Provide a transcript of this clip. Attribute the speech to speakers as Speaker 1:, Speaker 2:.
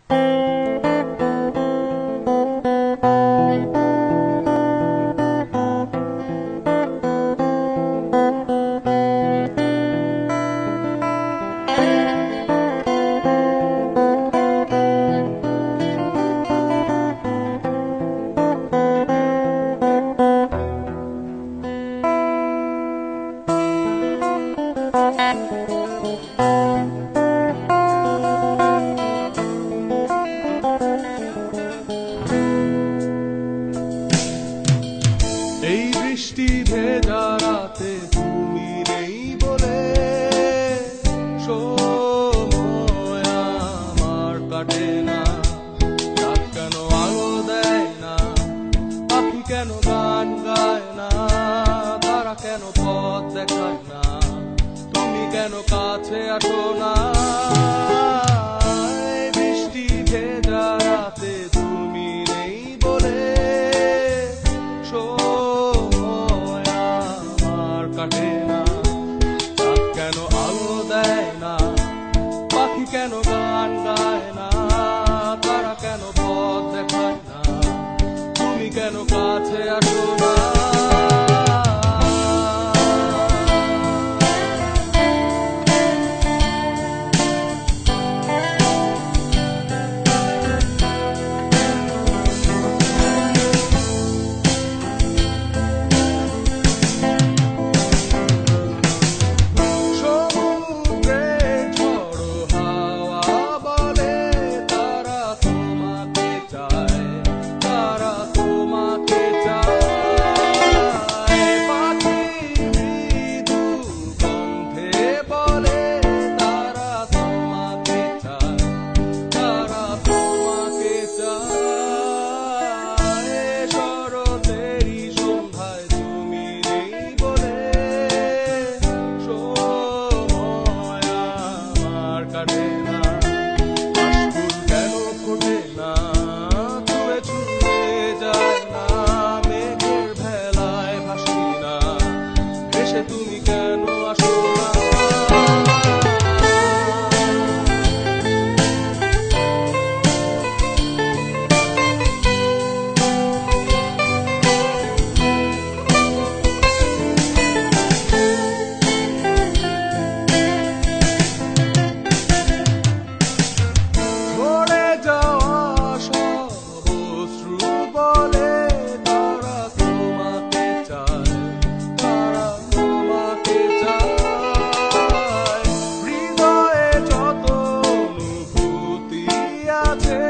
Speaker 1: এই বৃষ্টি ভেজা রাতে তুমি নেই বলে সময় আমার কাটে না। রাত কেন আলো দেয় না, পাখি কেন গান গায় না, তারা কেন পথ দেখায় না, তুমি কেন কাছে আসো না। এই বৃষ্টি ভেজা রাতে তুমি নেই বলে কাটে না। রাত কেন আলো দেয় না, পাখি কেন গান গায় না, তারা কেন পথ দেখায় না, তুমি কেন কাছে আসো না। তুমি কেন আসো না। ঝরে যাওয়া সব অশ্রু বলে তারা তোমাকে চায়, তারা তোমাকে চায়। হৃদয়ে যত অনুভূতি আছে